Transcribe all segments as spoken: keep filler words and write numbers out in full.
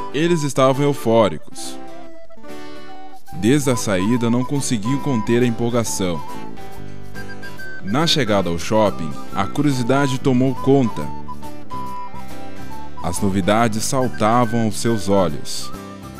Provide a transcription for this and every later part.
Eles estavam eufóricos. Desde a saída não conseguiam conter a empolgação. Na chegada ao shopping, a curiosidade tomou conta. As novidades saltavam aos seus olhos.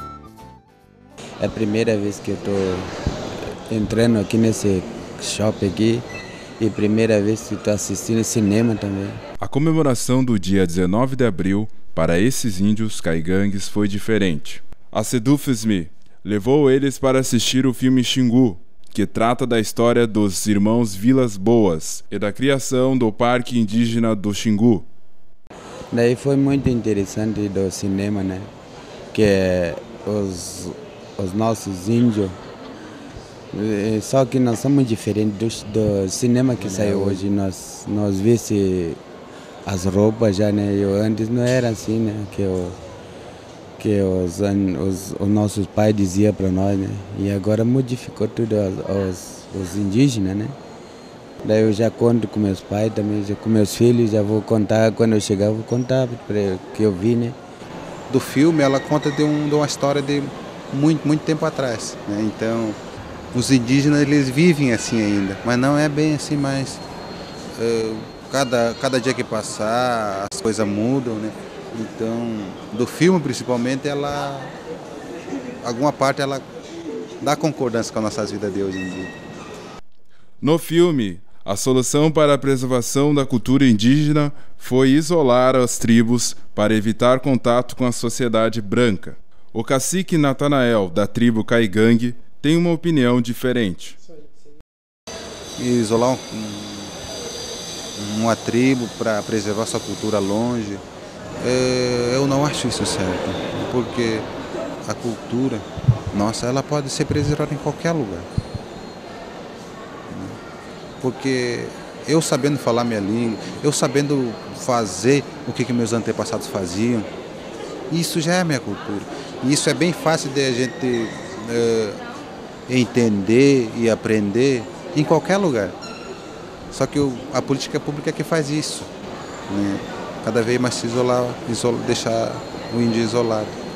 É a primeira vez que eu estou entrando aqui nesse shopping aqui e a primeira vez que estou assistindo cinema também. A comemoração do dia dezenove de abril para esses índios caigangues foi diferente. A Sedufisme levou eles para assistir o filme Xingu, que trata da história dos irmãos Vilas Boas e da criação do Parque Indígena do Xingu. Daí foi muito interessante do cinema, né? Que os, os nossos índios, só que nós somos diferentes do, do cinema que saiu hoje. Nós, nós vimos as roupas já, né? Eu, antes não era assim, né? Que, eu, que os, os, os nossos pais diziam para nós, né? E agora modificou tudo os, os indígenas, né? Daí eu já conto com meus pais também, já com meus filhos, já vou contar, quando eu chegar, vou contar para que eu vi, né? Do filme, ela conta de, um, de uma história de muito, muito tempo atrás, né? Então, os indígenas, eles vivem assim ainda, mas não é bem assim, mas uh, cada, cada dia que passar, as coisas mudam, né? Então, do filme, principalmente, ela, alguma parte, ela dá concordância com as nossas vidas de hoje em dia. No filme, a solução para a preservação da cultura indígena foi isolar as tribos para evitar contato com a sociedade branca. O cacique Natanael, da tribo Caigangue, tem uma opinião diferente. Isolar um, uma tribo para preservar sua cultura longe, é, eu não acho isso certo, porque a cultura nossa, ela pode ser preservada em qualquer lugar. Porque eu sabendo falar minha língua, eu sabendo fazer o que, que meus antepassados faziam, isso já é a minha cultura. E isso é bem fácil de a gente é, entender e aprender em qualquer lugar. Só que o, a política pública é que faz isso, né? Cada vez mais se isolar, isolar, deixar o índio isolado.